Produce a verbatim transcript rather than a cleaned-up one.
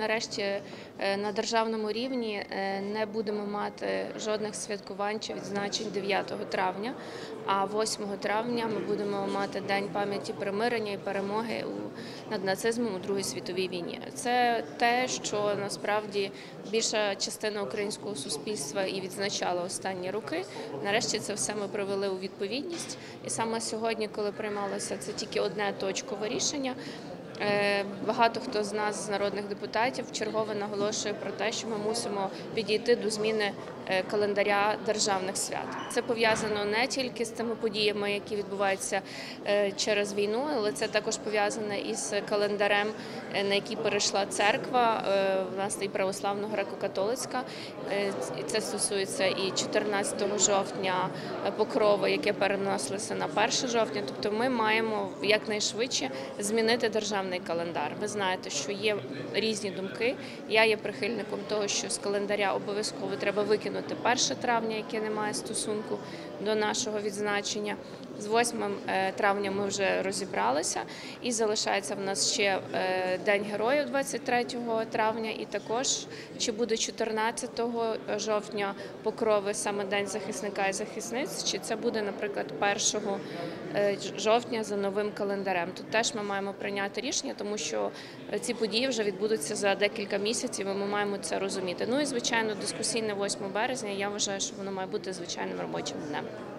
нарешті на державному рівні не будемо мати жодних святкувань чи відзначень дев'ятого травня, а восьмого травня ми будемо мати День пам'яті примирення і перемоги над нацизмом у Другій світовій війні. Це те, що насправді більша частина українського суспільства і відзначала останні роки. Нарешті це все ми привели у відповідність. І саме сьогодні, коли приймалося це тільки одне точкове рішення, багато хто з нас, з народних депутатів, вчергове наголошує про те, що ми мусимо підійти до зміни календаря державних свят. Це пов'язано не тільки з тими подіями, які відбуваються через війну, але це також пов'язане із календарем, на який перейшла церква, власне, і православно греко-католицька. Це стосується і чотирнадцятого жовтня покрови, яке переносилося на перше жовтня. Тобто ми маємо якнайшвидше змінити державний календар. Ви знаєте, що є різні думки. Я є прихильником того, що з календаря обов'язково треба викинути перше травня, яке не має стосунку до нашого відзначення. З восьмим травня ми вже розібралися, і залишається в нас ще День Героїв двадцять третього травня, і також чи буде чотирнадцятого жовтня покрови саме День захисника і захисниць, чи це буде, наприклад, першого жовтня за новим календарем. Тут теж ми маємо прийняти рішення, тому що ці події вже відбудуться за декілька місяців, і ми маємо це розуміти. Ну і, звичайно, дискусійне восьме березня, я вважаю, що воно має бути звичайним робочим днем.